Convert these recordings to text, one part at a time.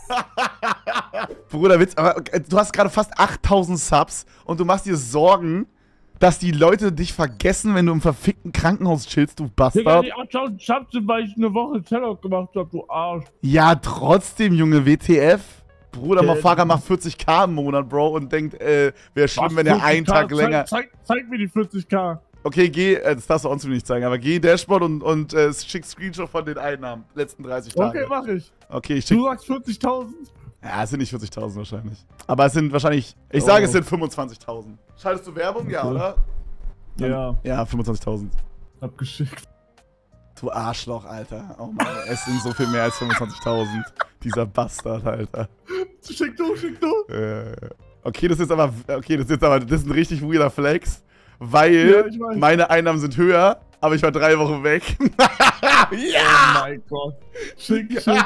Bruder, Witz, aber du hast gerade fast 8000 Subs und du machst dir Sorgen, dass die Leute dich vergessen, wenn du im verfickten Krankenhaus chillst, du Bastard. Digga, die 8000 Subs sind, weil ich eine Woche Tellock gemacht hab, du Arsch. Ja, trotzdem, Junge, WTF. Bruder, Mafaka macht 40k im Monat, Bro, und denkt, wäre schlimm, wenn er einen Tag länger... Zeig mir die 40k. Okay, geh, das darfst du uns nicht zeigen, aber geh Dashboard und schick Screenshot von den Einnahmen, letzten 30 Tage. Okay, mach ich. Okay, ich schick... Du sagst 40.000? Ja, es sind nicht 40.000 wahrscheinlich. Aber es sind wahrscheinlich, ich sage, es sind 25.000. Schaltest du Werbung? Ja, oder? Ja. Ja, 25.000. Hab geschickt. Du Arschloch, Alter. Oh Mann, es sind so viel mehr als 25.000. Dieser Bastard, Alter. Schick du. Okay, das ist aber, das ist ein richtig weirder Flex, weil Ja, meine Einnahmen sind höher, aber ich war 3 Wochen weg. Ja! Oh mein Gott. Schick. Digga,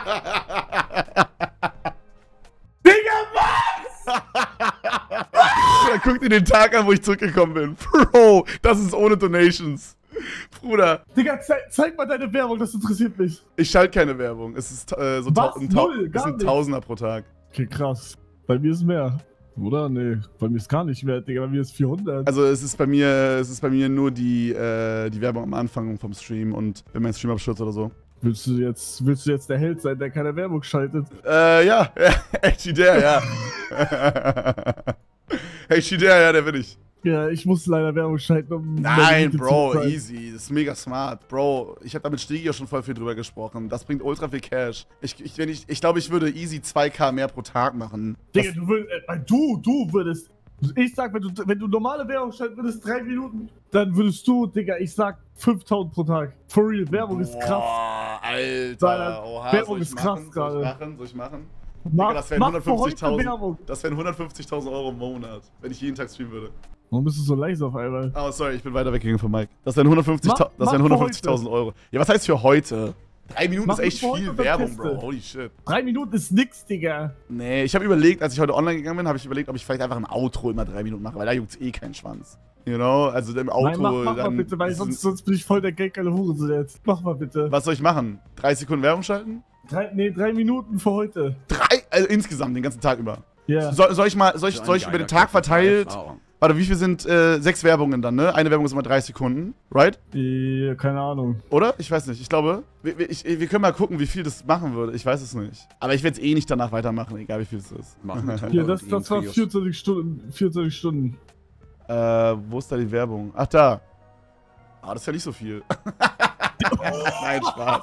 was? Bruder, guck dir den Tag an, wo ich zurückgekommen bin. Bro, das ist ohne Donations. Bruder. Digga, zeig mal deine Werbung, das interessiert mich. Ich schalte keine Werbung. Es ist so ein Tausender pro Tag. Okay, krass. Bei mir ist mehr. Oder? Nee, bei mir ist gar nicht mehr, Digga. Bei mir ist 400. Also es ist bei mir nur die Werbung am Anfang vom Stream und wenn mein Stream abstürzt oder so. Willst du jetzt der Held sein, der keine Werbung schaltet? Ja. Echt der, ja. Echt der, ja, der bin ich. Ja, ich muss leider Werbung schalten, um... Nein, Bro, easy. Das ist mega smart. Bro, ich habe da mit Stegi ja schon voll viel drüber gesprochen. Das bringt ultra viel Cash. Ich glaube, ich würde easy 2k mehr pro Tag machen. Digga, du würdest... Ich sag, wenn du normale Werbung schalten würdest, 3 Minuten, dann würdest du, Digga, ich sag 5000 pro Tag. For real, Werbung ist krass. Boah, Alter. Oha, Werbung ist krass gerade. Soll ich machen? Digga, das wären 150.000 Euro im Monat, wenn ich jeden Tag streamen würde. Warum bist du so leise auf einmal? Oh, sorry, ich bin weiter weggegangen von Mike. Das wären 150.000 Euro. Ja, was heißt für heute? 3 Minuten ist echt viel Werbung, Bro. Holy shit. 3 Minuten ist nix, Digga. Nee, ich habe überlegt, als ich heute online gegangen bin, habe ich überlegt, ob ich vielleicht einfach im Outro immer 3 Minuten mache, weil da juckt's eh keinen Schwanz. You know? Also im Outro. Nein, mach mal bitte, weil sonst bin ich voll der geile Hurensohn jetzt. Mach mal bitte. Was soll ich machen? 3 Sekunden Werbung schalten? 3 Minuten für heute. 3? Also insgesamt, den ganzen Tag über. Ja. Soll ich über den Tag verteilt... Warte, wie viel sind 6 Werbungen dann, ne? Eine Werbung ist immer 3 Sekunden, right? Ja, keine Ahnung. Oder? Ich weiß nicht. Ich glaube, wir können mal gucken, wie viel das machen würde. Ich weiß es nicht. Aber ich werde es eh nicht danach weitermachen, egal wie viel es ist. Hier, das war 24 Stunden. 24 Stunden. Wo ist da die Werbung? Ach, da. Ah, das ist ja nicht so viel. Nein,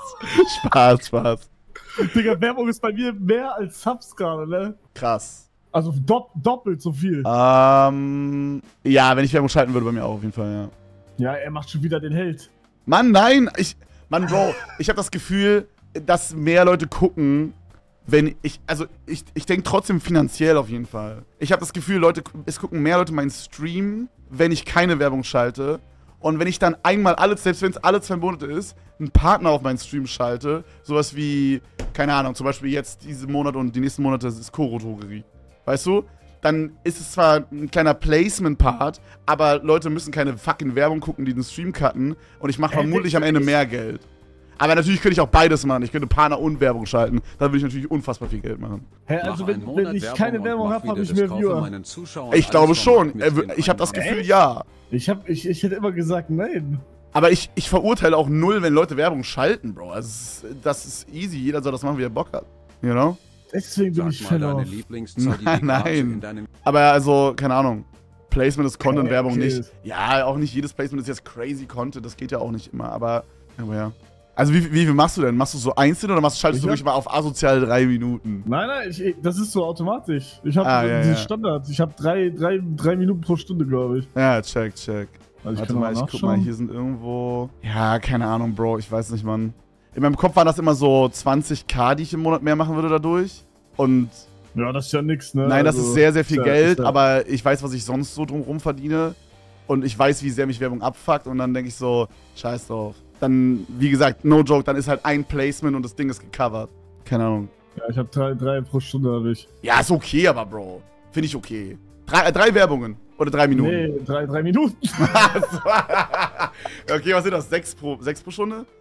Spaß. Digga, Werbung ist bei mir mehr als Subs gerade, ne? Krass. Also doppelt so viel. Ja, wenn ich Werbung schalten würde, bei mir auch auf jeden Fall, ja. Ja, er macht schon wieder den Held. Mann, nein! Mann, Bro, ich habe das Gefühl, dass mehr Leute gucken, wenn ich denke trotzdem finanziell auf jeden Fall. Ich habe das Gefühl, es gucken mehr Leute meinen Stream, wenn ich keine Werbung schalte. Und wenn ich dann einmal selbst wenn es alle 2 Monate ist, einen Partner auf meinen Stream schalte, sowas wie, keine Ahnung, zum Beispiel jetzt diesen Monat und die nächsten Monate ist Koro Drogerie. Weißt du? Dann ist es zwar ein kleiner Placement-Part, aber Leute müssen keine fucking Werbung gucken, die den Stream cutten und ich mache vermutlich am Ende mehr Geld. Aber natürlich könnte ich auch beides machen. Ich könnte Partner und Werbung schalten. Dann würde ich natürlich unfassbar viel Geld machen. Hä, also wenn ich keine Werbung habe, habe ich mehr Viewer. Ich glaube schon. Ich habe das Gefühl, ja. Ich hätte immer gesagt, nein. Aber ich verurteile auch null, wenn Leute Werbung schalten, Bro. Also das ist easy. Jeder soll das machen, wie er Bock hat. You know? Deswegen bin ich Fan auf. Nein. Aber also, keine Ahnung. Placement ist Content, Werbung okay. nicht. Ja, auch nicht jedes Placement ist jetzt crazy Content. Das geht ja auch nicht immer. Aber ja. Also wie viel machst du denn? Machst du so einzeln oder schaltest du wirklich mal auf asozial 3 Minuten? Nein, das ist so automatisch. Ich habe diesen Standard. Ich habe 3 Minuten pro Stunde, glaube ich. Ja, check. Also warte mal, ich guck mal, hier sind irgendwo... Ja, keine Ahnung, Bro, ich weiß nicht, Mann. In meinem Kopf waren das immer so 20k, die ich im Monat mehr machen würde dadurch. Und... Ja, das ist ja nix, ne? Nein, das ist sehr, sehr viel Geld, aber ich weiß, was ich sonst so drumherum verdiene. Und ich weiß, wie sehr mich Werbung abfuckt und dann denke ich so, scheiß drauf. Dann, wie gesagt, no joke, dann ist halt ein Placement und das Ding ist gecovert. Keine Ahnung. Ja, ich habe 3 pro Stunde, habe ich. Ja, ist okay, aber Bro. Finde ich okay. 3 Werbungen oder 3 Minuten? Nee, 3 Minuten. Okay, was sind das? 6 pro Stunde?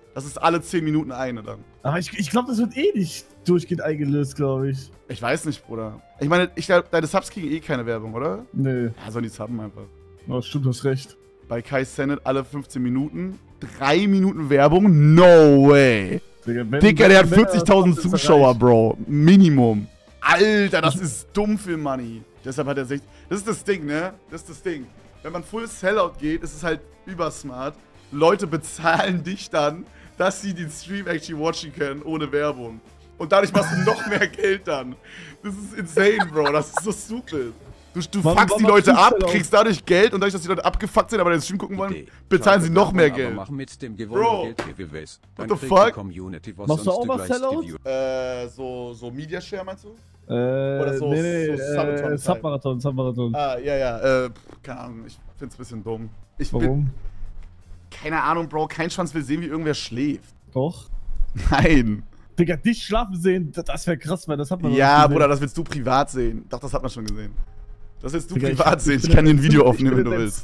Das ist alle 10 Minuten eine dann. Aber ich glaube, das wird eh nicht durchgehend eingelöst, glaube ich. Ich weiß nicht, Bruder. Ich meine, deine Subs kriegen eh keine Werbung, oder? Nee. Ja, sollen die subben einfach. Oh, stimmt, du hast recht. Bei Kai Cenat alle 15 Minuten. 3 Minuten Werbung? No way. Digga, der hat 40.000 Zuschauer, Bro. Minimum. Alter, das ist dumm für Money. Deshalb hat er sich... Das ist das Ding, ne? Das ist das Ding. Wenn man Full Sellout geht, ist es halt übersmart. Leute bezahlen dich dann, dass sie den Stream actually watchen können, ohne Werbung. Und dadurch machst du noch mehr Geld dann. Das ist insane, Bro. Das ist so stupid. Du fuckst die Leute ab, kriegst dadurch Geld und dadurch, dass die Leute abgefuckt sind, aber den Stream gucken wollen, bezahlen sie noch mehr Geld. Bro, what the fuck? Machst du auch was Sellout? So Media Share meinst du? Oder so, nee, so Submarathon. Ah, ja, keine Ahnung, ich find's ein bisschen dumm. Warum? Keine Ahnung, Bro, kein Schwanz will sehen, wie irgendwer schläft. Doch. Nein. Digga, dich schlafen sehen, das wäre krass, weil das hat man Ja, Bruder, das willst du privat sehen. Doch, das hat man schon gesehen. Das willst du Digga, privat sehen. Ich kann dir ein Video aufnehmen, wenn du willst.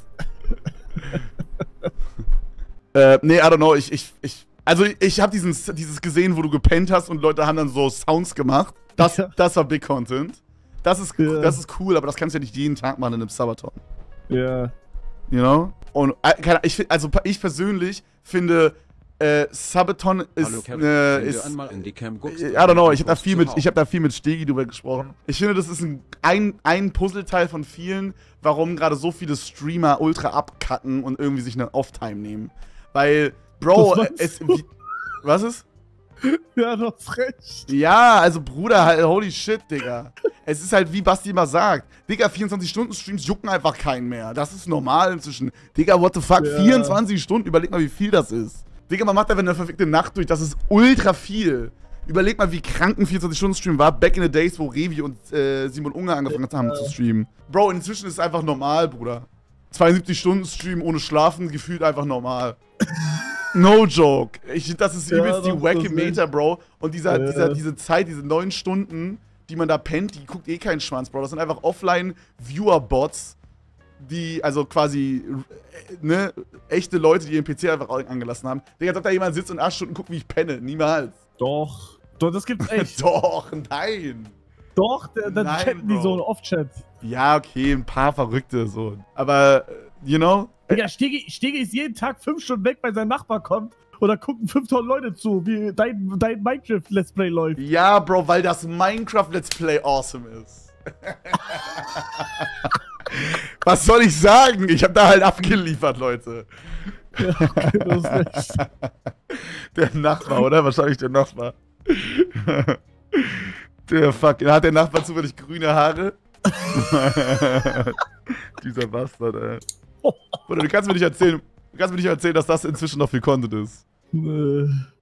Nee, I don't know, also ich habe dieses gesehen, wo du gepennt hast und Leute haben dann so Sounds gemacht. Das war Big Content. Das ist cool, aber das kannst du ja nicht jeden Tag machen in einem Sabaton. Ja. You know? Und ich persönlich finde, Sabaton ist, I don't know, ich habe da viel mit Stegi drüber gesprochen. Ich finde, das ist ein Puzzleteil von vielen, warum gerade so viele Streamer ultra abcutten und irgendwie sich eine Off-Time nehmen. Weil, Bro, was ist? Ja, du hast recht. Ja, also Bruder, halt, holy shit, Digga. Es ist halt, wie Basti immer sagt, Digga, 24-Stunden-Streams jucken einfach keinen mehr. Das ist normal inzwischen. Digga, what the fuck, ja. 24 Stunden, überleg mal, wie viel das ist. Digga, man macht einfach eine verfickte Nacht durch, das ist ultra viel. Überleg mal, wie krank ein 24-Stunden-Stream war, back in the days, wo Revi und Simon Unger angefangen haben zu streamen. Bro, inzwischen ist es einfach normal, Bruder. 72-Stunden-Stream ohne Schlafen, gefühlt einfach normal. No joke. Das ist übelst die wacky Meter, Bro. Und diese Zeit, diese 9 Stunden, die man da pennt, die guckt eh keinen Schwanz, Bro. Das sind einfach Offline-Viewer-Bots, die, also quasi, ne, echte Leute, die ihren PC einfach angelassen haben. Digga, als ob da jemand sitzt und 8 Stunden guckt, wie ich penne. Niemals. Doch, das gibt's echt. Doch, nein. Doch, dann chatten die so Off-Chat. Ja, okay, ein paar Verrückte so. Aber, you know? Digga, Stege ist jeden Tag 5 Stunden weg, weil sein Nachbar kommt. Oder gucken 5000 Leute zu, wie dein Minecraft-Let's Play läuft. Ja, Bro, weil das Minecraft-Let's Play awesome ist. Was soll ich sagen? Ich hab da halt abgeliefert, Leute. Ja, okay, das ist recht. Der Nachbar, oder? Wahrscheinlich der Nachbar. Der fuck. Hat der Nachbar zufällig grüne Haare? Dieser Bastard, ey. Oder du kannst mir nicht erzählen, dass das inzwischen noch viel Content ist.